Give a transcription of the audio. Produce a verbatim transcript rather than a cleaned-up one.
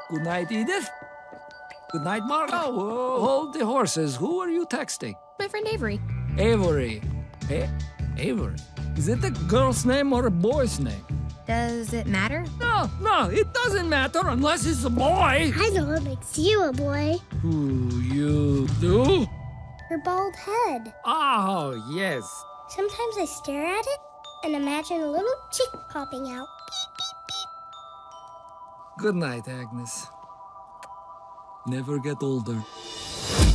Good night, Edith. Good night, Margot. Whoa, hold the horses. Who are you texting? My friend Avery. Avery. A Avery. Is it a girl's name or a boy's name? Does it matter? No, no, it doesn't matter unless it's a boy. I know what makes you a boy. Who you do? Your bald head. Oh, yes. Sometimes I stare at it and imagine a little chick popping out. Good night, Agnes. Never get older.